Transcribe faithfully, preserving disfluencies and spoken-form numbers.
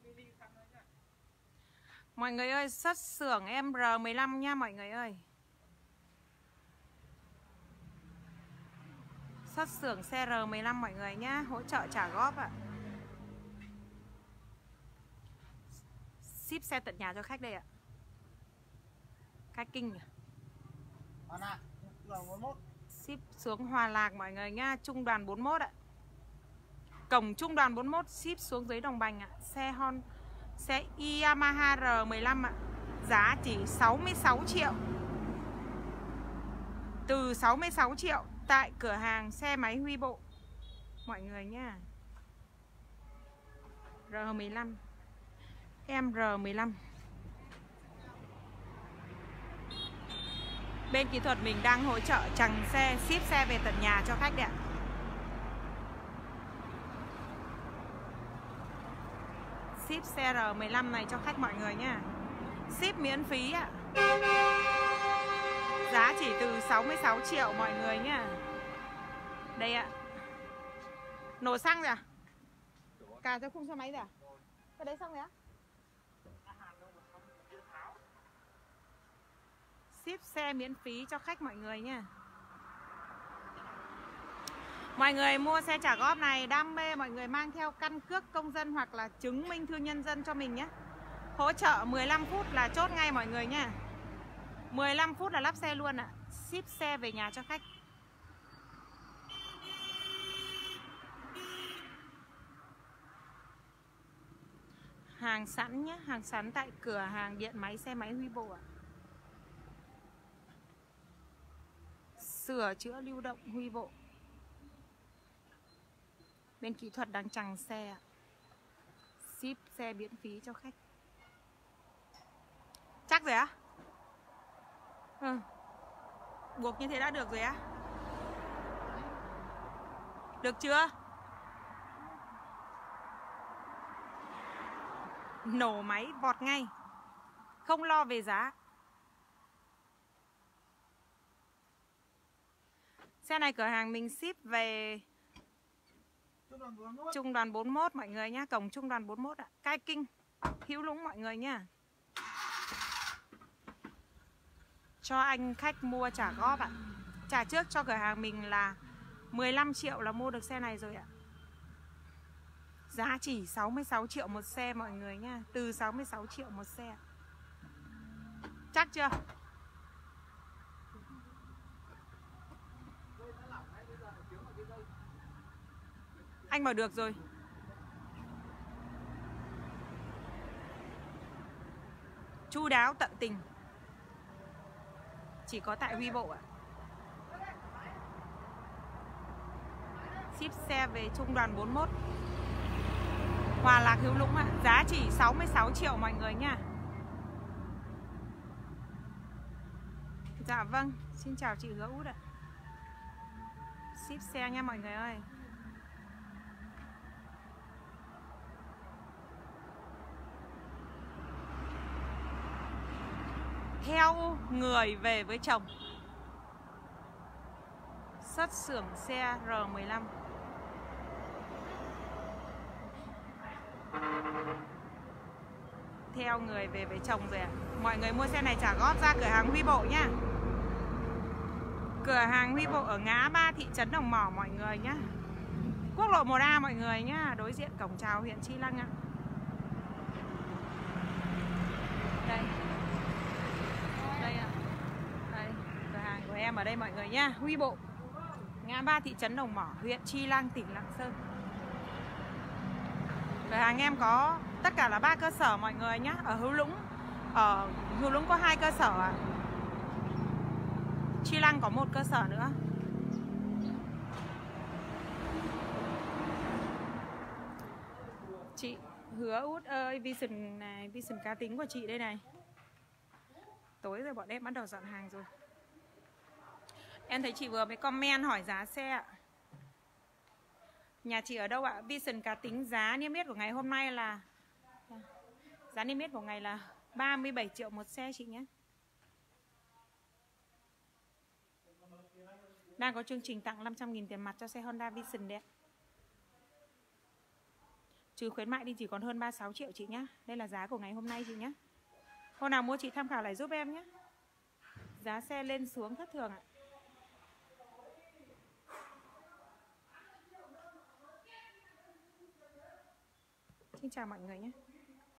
Mọi người ơi, xuất xưởng em R mười lăm nha mọi người ơi. Xuất xưởng xe R mười lăm mọi người nhá, hỗ trợ trả góp ạ. Ship xe tận nhà cho khách đây ạ. Khách kinh à? Ship xuống Hòa Lạc mọi người nhá, trung đoàn bốn mốt ạ. Cổng trung đoàn bốn mốt ship xuống dưới Đồng Bành ạ. Xe Hon xe Yamaha R mười lăm ạ. Giá chỉ sáu mươi sáu triệu. Từ sáu mươi sáu triệu tại cửa hàng xe máy Huy Bộ mọi người nhá. R mười lăm. Em R mười lăm. Bên kỹ thuật mình đang hỗ trợ chằng xe, ship xe về tận nhà cho khách đấy ạ. Ship xe R mười lăm này cho khách mọi người nha. Ship miễn phí ạ. Giá chỉ từ sáu mươi sáu triệu mọi người nhá. Đây ạ. Nổ xăng rồi à? Cả cho khung xe máy rồi à? Cái đấy xong rồi á? Ship xe miễn phí cho khách mọi người nha. Mọi người mua xe trả góp này đam mê mọi người mang theo căn cước công dân hoặc là chứng minh thư nhân dân cho mình nhé. Hỗ trợ mười lăm phút là chốt ngay mọi người nha. mười lăm phút là lắp xe luôn ạ. Ship xe về nhà cho khách. Hàng sẵn nhé, hàng sẵn tại cửa hàng điện máy xe máy Huy Bộ ạ. Sửa chữa lưu động Huy Bộ. Bên kỹ thuật đang chằng xe ạ. Ship xe miễn phí cho khách. Chắc rồi á? Ừ. Buộc như thế đã được rồi á? Được chưa? Nổ máy vọt ngay. Không lo về giá. Xe này cửa hàng mình ship về trung đoàn bốn mốt mọi người nhá. Cổng trung đoàn bốn mốt ạ. Cai Kinh, Hữu Lũng mọi người nhá. Cho anh khách mua trả góp ạ. Trả trước cho cửa hàng mình là mười lăm triệu là mua được xe này rồi ạ. Giá chỉ sáu mươi sáu triệu một xe mọi người nha. Từ sáu mươi sáu triệu một xe. Chắc chưa? Anh bảo được rồi. Chu đáo tận tình. Chỉ có tại Huy Bộ ạ. Ship xe về trung đoàn bốn mốt Hòa Lạc Hữu Lũng ạ. Giá chỉ sáu mươi sáu triệu mọi người nha. Dạ vâng, xin chào chị Hứa Út ạ. Ship xe nha mọi người ơi. Theo người về với chồng. Xuất xưởng xe R mười lăm. Theo người về với chồng rồi ạ. Mọi người mua xe này trả góp ra cửa hàng Huy Bộ nhá. Cửa hàng Huy Bộ ở ngã ba thị trấn Đồng Mỏ mọi người nhá. Quốc lộ một A mọi người nhá. Đối diện cổng chào huyện Chi Lăng ạ. Đây. Đây ạ. Đây, cửa hàng của em ở đây mọi người nhá. Huy Bộ, ngã ba thị trấn Đồng Mỏ, huyện Chi Lăng, tỉnh Lạng Sơn. Cửa hàng em có tất cả là ba cơ sở mọi người nhá. Ở Hữu Lũng, ở Hữu Lũng có hai cơ sở ạ. Chi Lăng có một cơ sở nữa. Chị Hứa Út ơi, Vision này, Vision cá tính của chị đây này. Tối rồi bọn em bắt đầu dọn hàng rồi. Em thấy chị vừa mới comment hỏi giá xe ạ. Nhà chị ở đâu ạ? Vision cá tính giá niêm yết của ngày hôm nay là giá niêm yết của ngày là ba mươi bảy triệu một xe chị nhé. Đang có chương trình tặng năm trăm nghìn tiền mặt cho xe Honda Vision đấy ạ. Trừ khuyến mại đi chỉ còn hơn ba mươi sáu triệu chị nhá. Đây là giá của ngày hôm nay chị nhá. Hôm nào mua chị tham khảo lại giúp em nhé. Giá xe lên xuống thất thường ạ. Xin chào mọi người nhé.